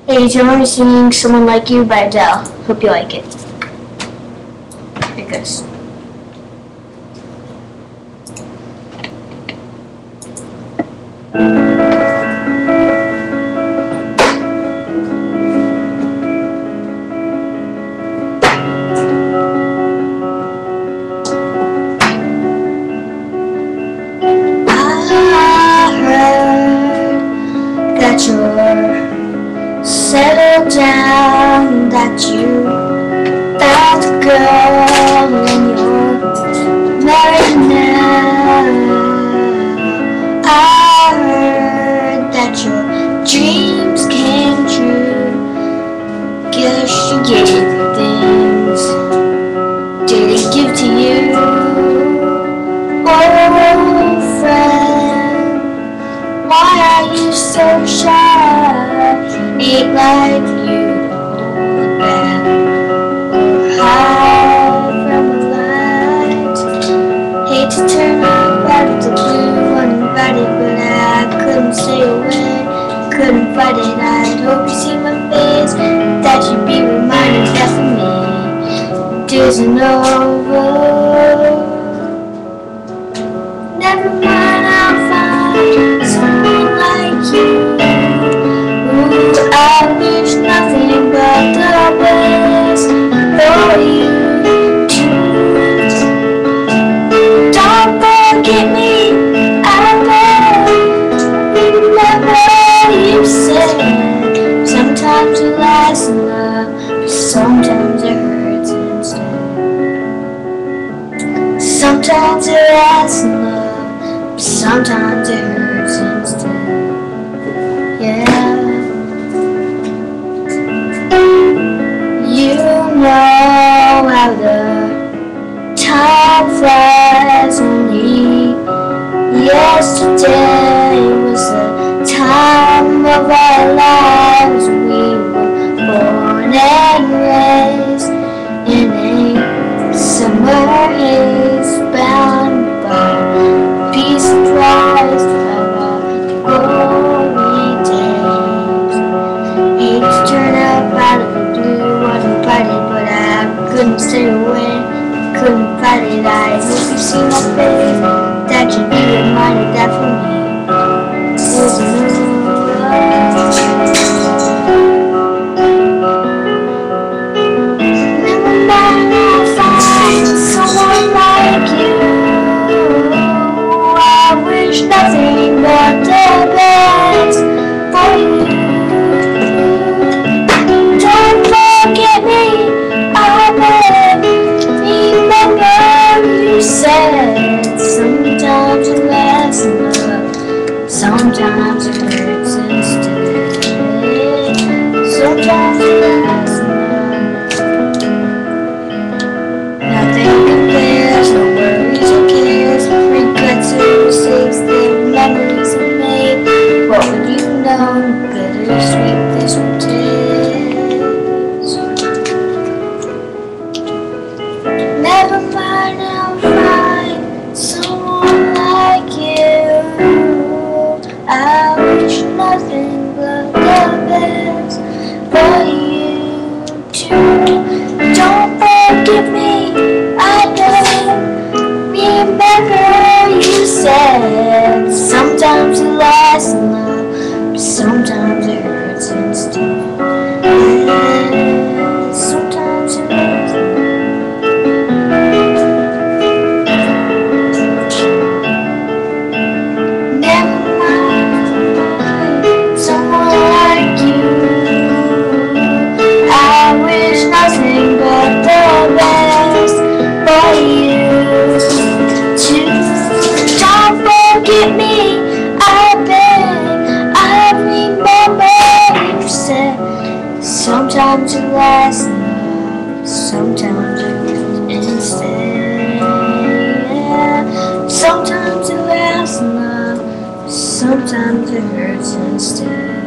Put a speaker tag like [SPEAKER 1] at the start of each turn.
[SPEAKER 1] Hey, John, singing Someone Like You by Adele. Hope you like it. Here it goes. I heard that you're settled down, that you found a girl and you're married now. I heard that your dreams came true. Guess she gave you things didn't give to you. Oh, friend, why are you so shy? Ain't like you to hold back or hide from the light. Hate to turn up out of the blue uninvited, but I couldn't stay away, couldn't fight it. I'd hope you see my face, that you'd be reminded that for me it isn't over. Never mind, I'll find someone like you. I wish nothing but the best for you too. Don't forget me, I beg. Remember you said sometimes it lasts in love, but sometimes it hurts instead. Sometimes it lasts in love, but sometimes it hurts instead. Yeah. You know how the time flies. Only yesterday was the time of our lives. We were born and raised in a summer haze, bound by peace and rise of our glory days. Hate to turn up out of the blue uninvited, but I couldn't stay away, couldn't fight it. I hope you see my face, that you'd be reminded that for me there's a never mind, I'll find someone like you. I wish nothing but the best for you. Forget me, I beg. Remember you said sometimes it lasts in love, sometimes it hurts instead. Sometimes it lasts in love. Nothing compares, no worries or cares, regrets or mistakes that memories have made. What would you know? Bittersweet this will taste. Never mind, I'll find someone like you. I wish nothing but the best for you too. Don't forgive me, I beg. Remember you said sometimes it lasts in love, but sometimes it hurts instead. Sometimes it hurts. Forget me, I beg. I remember you said sometimes it lasts in love, sometimes it hurts instead. Sometimes it lasts in love, sometimes it hurts instead.